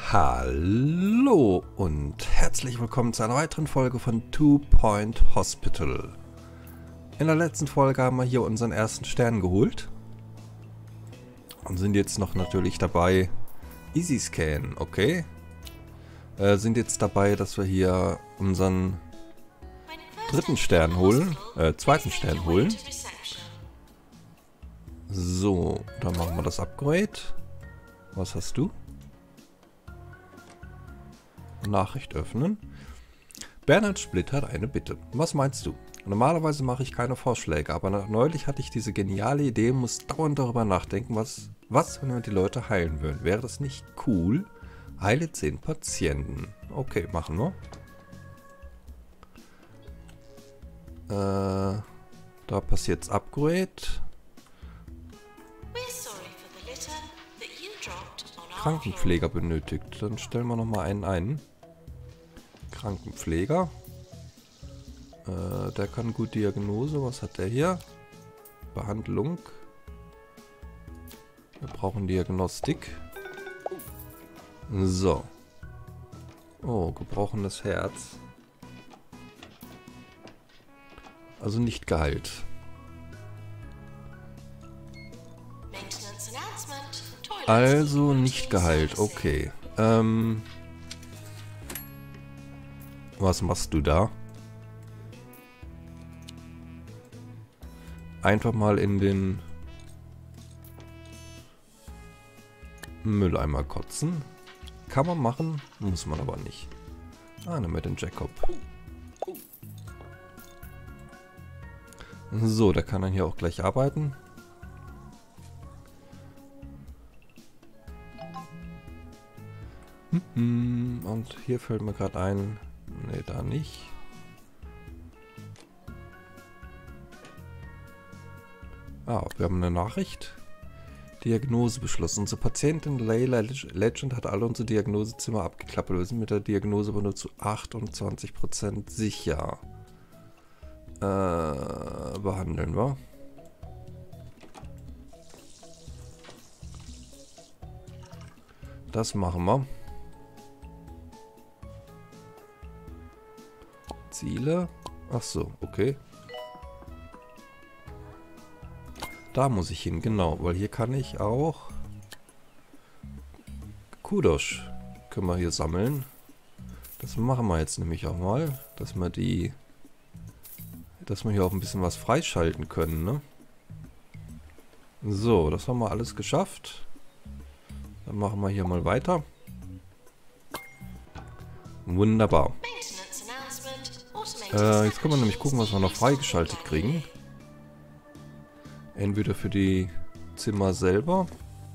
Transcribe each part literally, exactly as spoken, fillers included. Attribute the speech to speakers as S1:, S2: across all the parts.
S1: Hallo und herzlich willkommen zu einer weiteren Folge von Two Point Hospital. In der letzten Folge haben wir hier unseren ersten Stern geholt und sind jetzt noch natürlich dabei, Easy Scan, okay. Äh, sind jetzt dabei, dass wir hier unseren dritten Stern holen, äh, zweiten Stern holen. So, dann machen wir das Upgrade. Was hast du? Nachricht öffnen. Bernhard Splitt hat eine Bitte. Was meinst du? Normalerweise mache ich keine Vorschläge, aber neulich hatte ich diese geniale Idee, muss dauernd darüber nachdenken, was, was, wenn wir die Leute heilen würden. Wäre das nicht cool? Heile zehn Patienten. Okay, machen wir. Äh, da passiert das Upgrade. Krankenpfleger benötigt. Dann stellen wir noch mal einen ein. Krankenpfleger. Äh, der kann gut Diagnose. Was hat der hier? Behandlung. Wir brauchen Diagnostik. So. Oh, gebrochenes Herz. Also nicht geheilt. Also nicht geheilt, okay. Ähm, was machst du da? Einfach mal in den Mülleimer kotzen. Kann man machen, muss man aber nicht. Ah, nehmen wir den Jacob. So, der kann dann hier auch gleich arbeiten. Und hier fällt mir gerade ein, ne, da nicht. Ah, wir haben eine Nachricht. Diagnose beschlossen. Unsere Patientin Layla Legend hat alle unsere Diagnosezimmer abgeklappert. Wir sind mit der Diagnose aber nur zu achtundzwanzig Prozent sicher. Äh, behandeln wir. Das machen wir. Ziele. Ach so, okay. Da muss ich hin, genau, weil hier kann ich auch Kudosh können wir hier sammeln. Das machen wir jetzt nämlich auch mal, dass wir die, dass wir hier auch ein bisschen was freischalten können, ne? So, das haben wir alles geschafft. Dann machen wir hier mal weiter. Wunderbar. Äh, jetzt können wir nämlich gucken, was wir noch freigeschaltet kriegen. Entweder für die Zimmer selber.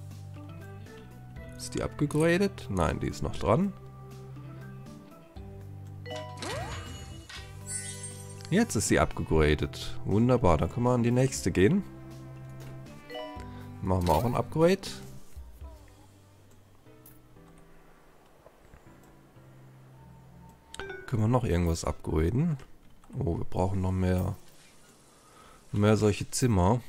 S1: Ist die abgegradet? Nein, die ist noch dran. Jetzt ist sie abgegradet. Wunderbar, dann können wir an die nächste gehen. Machen wir auch ein Upgrade. Können wir noch irgendwas upgraden? Oh, wir brauchen noch mehr, mehr solche Zimmer.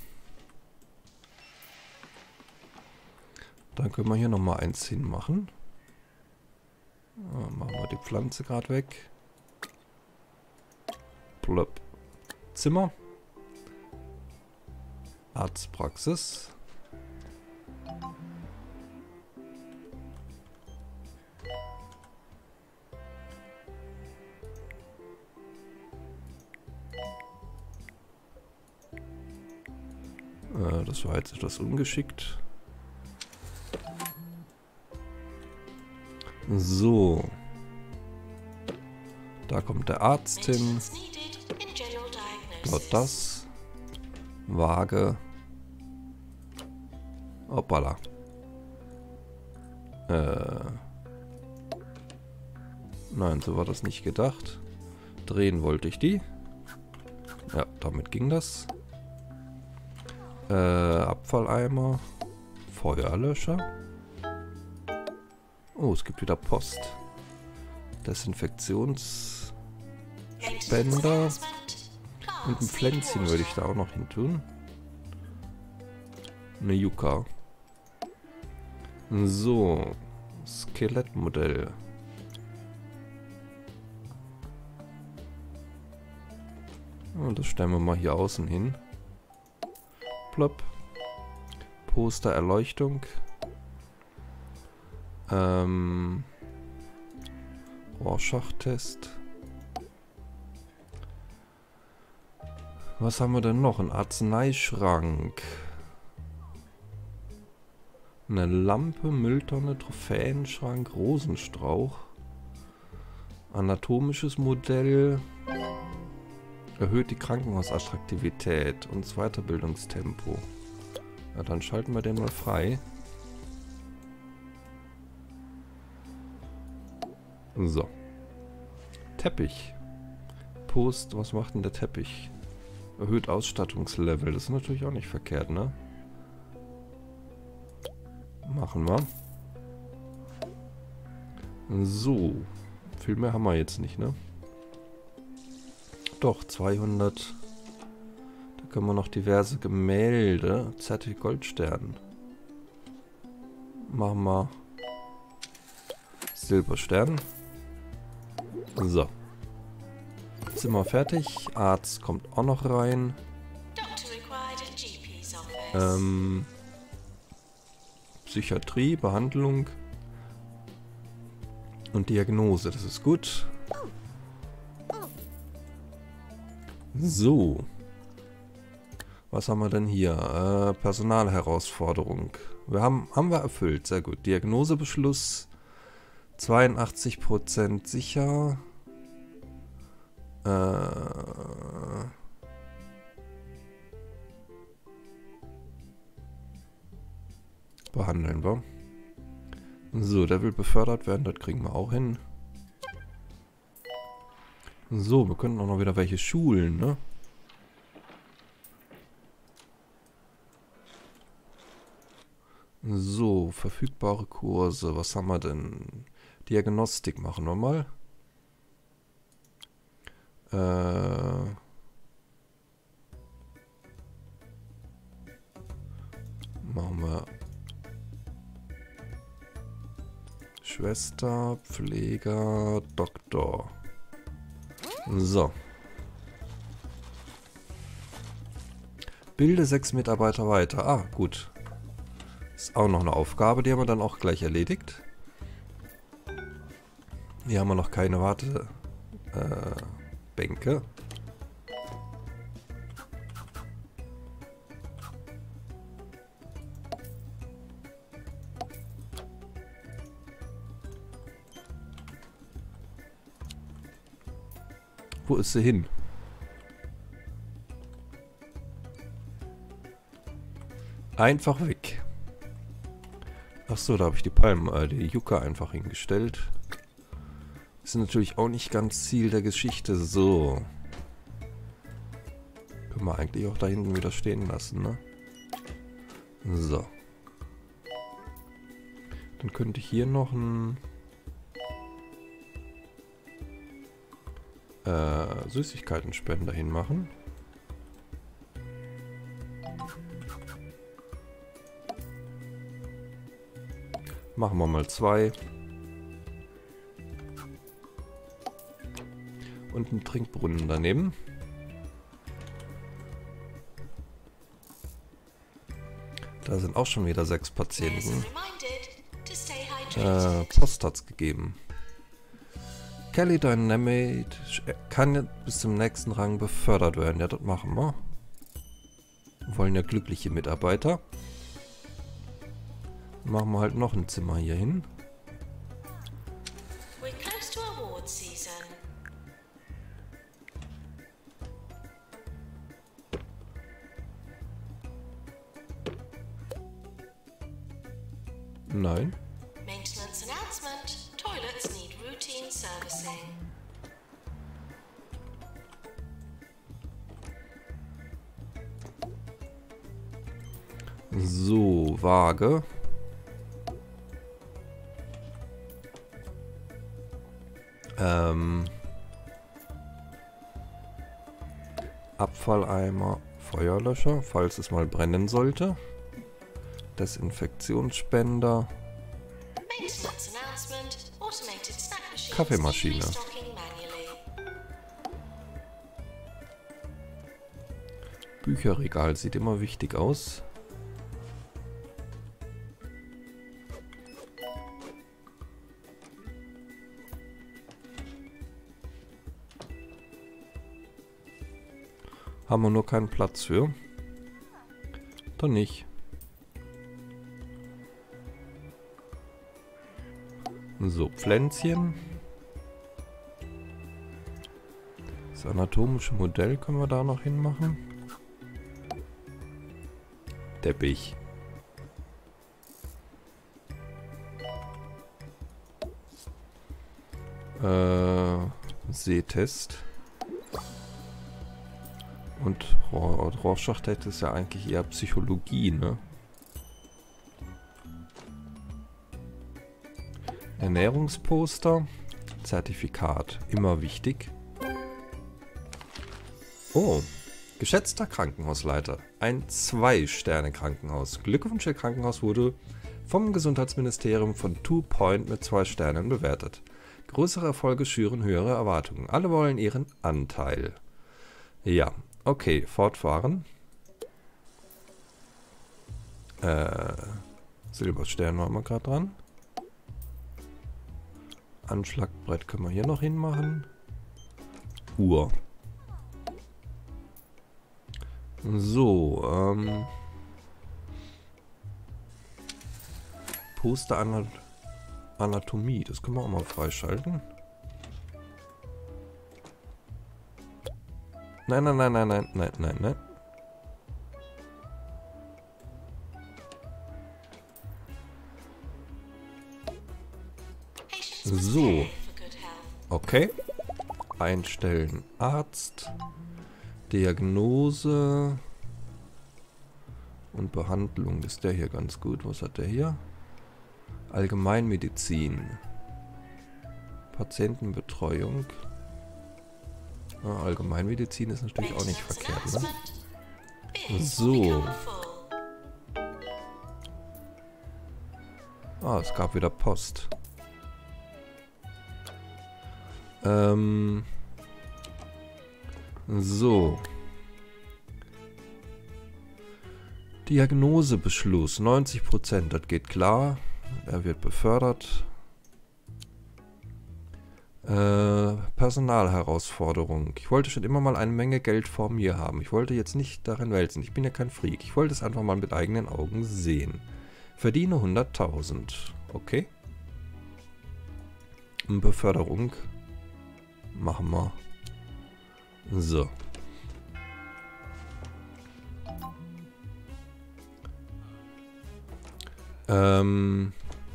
S1: Dann können wir hier noch mal eins hinmachen. Machen wir die Pflanze gerade weg. Plöpp. Zimmer. Arztpraxis. Äh, das war jetzt etwas ungeschickt. So. Da kommt der Arzt hin. Dort das. Waage. Hoppala. Äh. Nein, so war das nicht gedacht. Drehen wollte ich die. Ja, damit ging das. Äh, Abfalleimer. Feuerlöscher. Oh, es gibt wieder Post. Desinfektionsspender. Und ein Pflänzchen würde ich da auch noch hin tun. Eine Yucca. So. Skelettmodell. Und das stellen wir mal hier außen hin. Plopp. Poster Erleuchtung. Ähm. Rorschach-Test. Was haben wir denn noch? Ein Arzneischrank. Eine Lampe, Mülltonne, Trophäenschrank, Rosenstrauch. Anatomisches Modell. Erhöht die Krankenhausattraktivität und das Weiterbildungstempo. Ja, dann schalten wir den mal frei. So. Teppich. Post, was macht denn der Teppich? Erhöht Ausstattungslevel. Das ist natürlich auch nicht verkehrt, ne? Machen wir. So. Viel mehr haben wir jetzt nicht, ne? Doch, zweihundert. Da können wir noch diverse Gemälde. Zertif Goldstern. Machen wir Silberstern. So. Jetzt sind wir fertig. Arzt kommt auch noch rein. Ähm, Psychiatrie, Behandlung und Diagnose. Das ist gut. So. Was haben wir denn hier? Äh, Personalherausforderung. Wir haben, haben wir erfüllt. Sehr gut. Diagnosebeschluss. zweiundachtzig Prozent sicher. Äh... Behandeln wir. So, der will befördert werden. Das kriegen wir auch hin. So, wir könnten auch noch wieder welche schulen, ne? So, verfügbare Kurse. Was haben wir denn? Diagnostik machen wir mal. Äh... Machen wir... Schwester, Pfleger, Doktor. So. Bilde sechs Mitarbeiter weiter. Ah, gut. Ist auch noch eine Aufgabe, die haben wir dann auch gleich erledigt. Hier haben wir noch keine Wartebänke. Äh, Bänke. Wo ist sie hin? Einfach weg. Achso, da habe ich die Palmen, äh, die Yucca einfach hingestellt. Ist natürlich auch nicht ganz Ziel der Geschichte. So. Können wir eigentlich auch da hinten wieder stehen lassen, ne? So. Dann könnte ich hier noch ein... Äh, Süßigkeitenspender hinmachen. Machen wir mal zwei. Und einen Trinkbrunnen daneben. Da sind auch schon wieder sechs Patienten. Äh, Post hat's gegeben. Kelly Dynamite kann bis zum nächsten Rang befördert werden. Ja, das machen wir. Wir wollen ja glückliche Mitarbeiter. Machen wir halt noch ein Zimmer hier hin. Nein.
S2: Maintenance announcement. Toilets need routine servicing.
S1: So, Waage. Ähm, Abfalleimer, Feuerlöscher, falls es mal brennen sollte. Desinfektionsspender.
S2: Maintenance announcement. Automated snack machines
S1: Kaffeemaschine.
S2: need restocking manually.
S1: Bücherregal sieht immer wichtig aus. Haben wir nur keinen Platz für. Doch nicht. So, Pflänzchen. Das anatomische Modell können wir da noch hinmachen. Teppich. Äh, Sehtest. Und Rorschach-Test ist ja eigentlich eher Psychologie, ne? Ernährungsposter. Zertifikat. Immer wichtig. Oh. Geschätzter Krankenhausleiter. Ein Zwei-Sterne-Krankenhaus. Glückwunsch, Ihr Krankenhaus wurde vom Gesundheitsministerium von Two Point mit zwei Sternen bewertet. Größere Erfolge schüren höhere Erwartungen. Alle wollen ihren Anteil. Ja. Okay, fortfahren. Äh, Silberstern waren wir gerade dran. Anschlagbrett können wir hier noch hinmachen. Uhr. So, ähm. Poster Anat Anatomie, das können wir auch mal freischalten. Nein, nein, nein, nein, nein, nein, nein, nein. So. Okay. Einstellen. Arzt. Diagnose. Und Behandlung. Ist der hier ganz gut. Was hat der hier? Allgemeinmedizin. Patientenbetreuung. Ah, Allgemeinmedizin ist natürlich auch nicht verkehrt, ne? So. Ah, es gab wieder Post. Ähm. So. Diagnosebeschluss. neunzig Prozent, das geht klar. Er wird befördert. Äh, Personalherausforderung. Ich wollte schon immer mal eine Menge Geld vor mir haben. Ich wollte jetzt nicht darin wälzen. Ich bin ja kein Freak. Ich wollte es einfach mal mit eigenen Augen sehen. Verdiene hunderttausend. Okay. Beförderung. Machen wir. So. Ähm...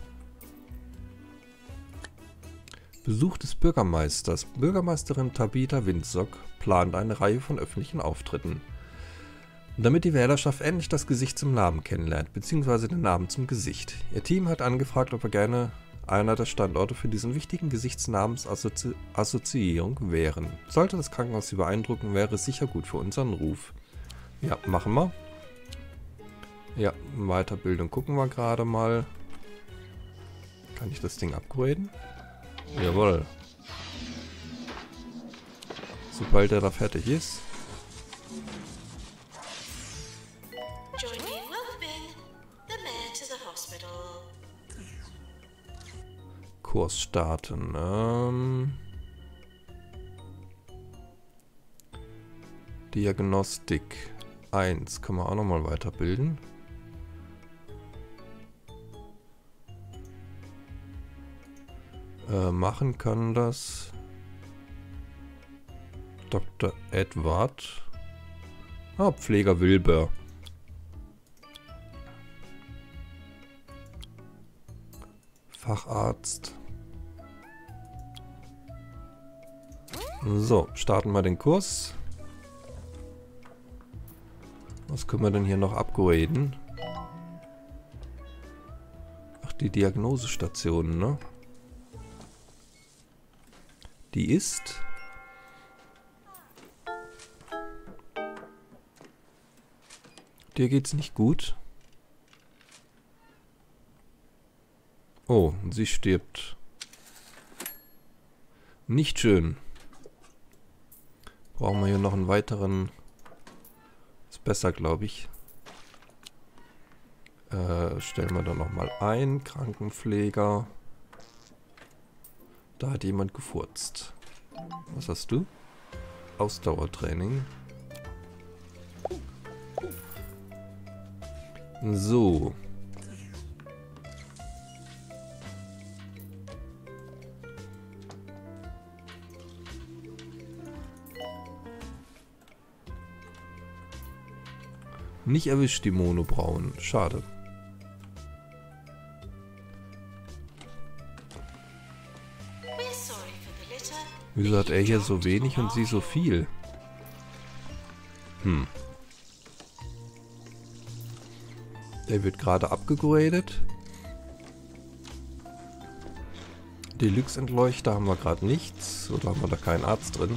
S1: Besuch des Bürgermeisters. Bürgermeisterin Tabitha Windsock plant eine Reihe von öffentlichen Auftritten. Damit die Wählerschaft endlich das Gesicht zum Namen kennenlernt, beziehungsweise den Namen zum Gesicht. Ihr Team hat angefragt, ob wir gerne einer der Standorte für diesen wichtigen Gesichtsnamensassoziierung wären. Sollte das Krankenhaus Sie beeindrucken, wäre es sicher gut für unseren Ruf. Ja, machen wir. Ja, Weiterbildung gucken wir gerade mal. Kann ich das Ding upgraden? Jawohl. Sobald er da fertig ist. Kurs starten. Ähm Diagnostik eins. Können wir auch nochmal weiterbilden. Äh, machen kann das Doktor Edward. Ah, Pfleger Wilbur. Facharzt. So, starten wir den Kurs. Was können wir denn hier noch upgraden? Ach, die Diagnosestation, ne? Die ist... Dir geht's nicht gut. Oh, sie stirbt. Nicht schön. Brauchen wir hier noch einen weiteren. Ist besser, glaube ich. Äh, stellen wir da nochmal ein. Krankenpfleger. Da hat jemand gefurzt. Was hast du? Ausdauertraining. So. Nicht erwischt die Monobrauen. Schade. Wieso hat er hier so wenig und sie so viel? Hm. Der wird gerade abgegradet. Deluxe-Entleuchter haben wir gerade nichts. Oder haben wir da keinen Arzt drin?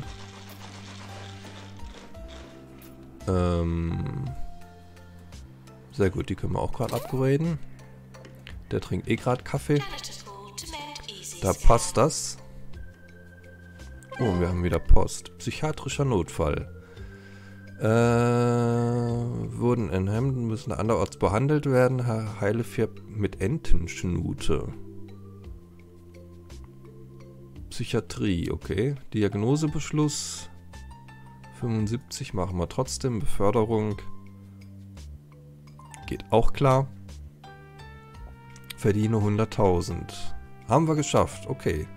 S1: Ähm... Sehr gut, die können wir auch gerade upgraden. Der trinkt eh gerade Kaffee. Da passt das. Oh, wir haben wieder Post. Psychiatrischer Notfall. Äh, wurden in Hemden, müssen anderorts behandelt werden. Herr Heilefirb mit Entenschnute. Psychiatrie, okay. Diagnosebeschluss. fünfundsiebzig machen wir trotzdem. Beförderung. Geht auch klar. Verdiene hunderttausend. Haben wir geschafft. Okay.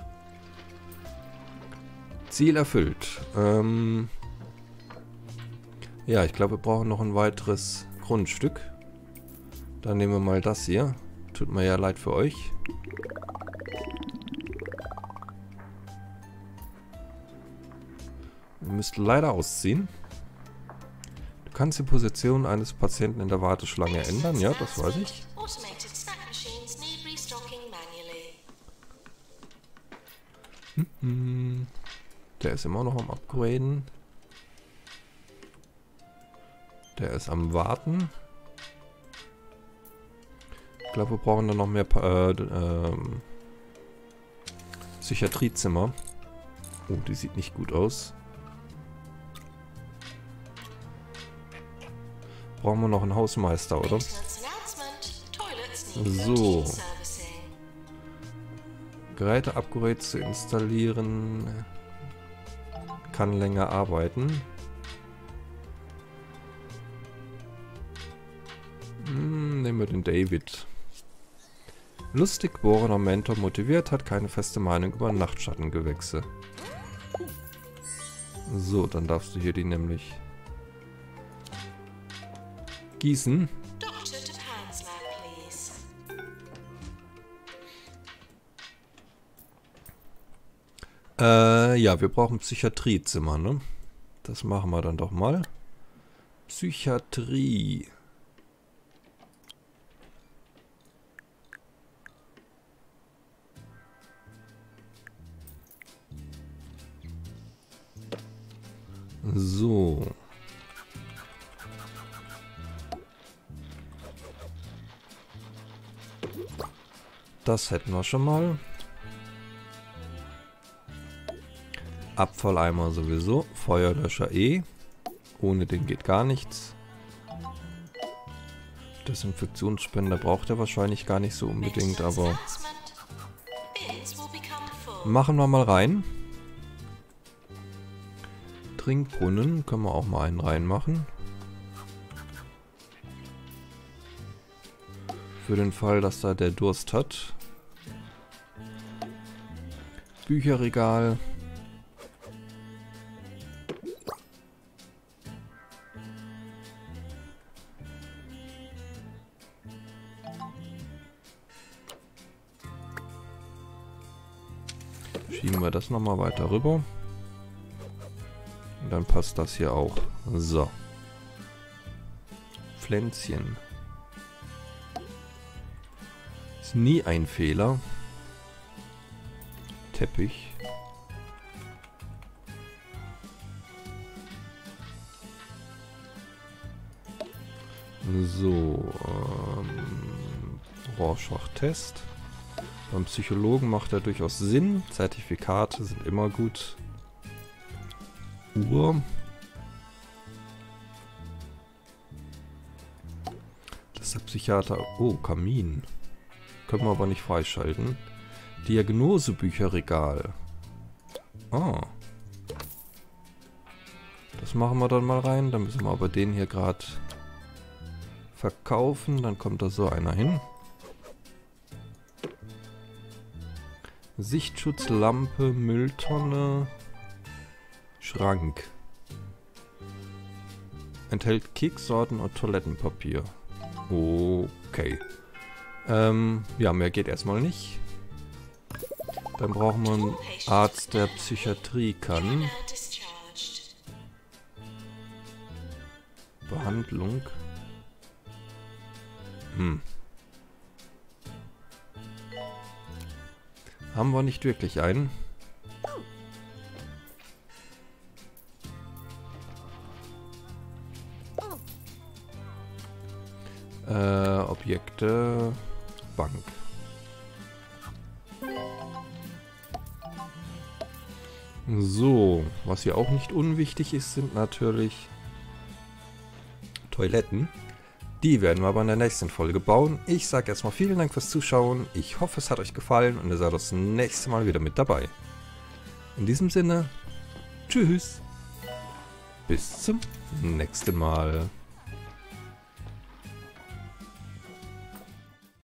S1: Ziel erfüllt. Ähm ja, ich glaube, wir brauchen noch ein weiteres Grundstück. Dann nehmen wir mal das hier. Tut mir ja leid für euch. Wir müssten leider ausziehen. Du kannst die Position eines Patienten in der Warteschlange ändern. Ja, das weiß ich. Hm, der ist immer noch am Upgraden. Der ist am Warten. Ich glaube, wir brauchen dann noch mehr äh, äh, Psychiatriezimmer. Oh, die sieht nicht gut aus. Brauchen wir noch einen Hausmeister, oder? So. Geräte-Upgrade zu installieren. Kann länger arbeiten. Hm, nehmen wir den David. Lustig geborener Mentor, motiviert, hat keine feste Meinung über Nachtschattengewächse. So, dann darfst du hier die nämlich gießen. Äh, ja, wir brauchen Psychiatriezimmer, ne? Das machen wir dann doch mal. Psychiatrie. So. Das hätten wir schon mal. Abfalleimer sowieso. Feuerlöscher eh. Ohne den geht gar nichts. Desinfektionsspender braucht er wahrscheinlich gar nicht so unbedingt, aber machen wir mal rein. Trinkbrunnen können wir auch mal einen reinmachen. Für den Fall, dass da der Durst hat. Bücherregal. Schieben wir das nochmal weiter rüber. Und dann passt das hier auch. So. Pflänzchen. Ist nie ein Fehler. Teppich. So. Ähm, Rorschach-Test. Beim Psychologen macht er durchaus Sinn. Zertifikate sind immer gut. Uhr. Das ist der Psychiater. Oh, Kamin. Können wir aber nicht freischalten. Diagnosebücherregal. Ah. Das machen wir dann mal rein. Dann müssen wir aber den hier gerade verkaufen. Dann kommt da so einer hin. Sichtschutzlampe, Mülltonne, Schrank. Enthält Keksorten und Toilettenpapier. Okay. Ähm, ja, mehr geht erstmal nicht. Dann brauchen wir einen Arzt, der Psychiatrie kann. Behandlung. Hm. Haben wir nicht wirklich einen. Äh, Objekte. Bank. So, was hier auch nicht unwichtig ist, sind natürlich Toiletten. Die werden wir aber in der nächsten Folge bauen. Ich sage erstmal vielen Dank fürs Zuschauen. Ich hoffe, es hat euch gefallen und ihr seid das nächste Mal wieder mit dabei. In diesem Sinne, tschüss. Bis zum nächsten Mal.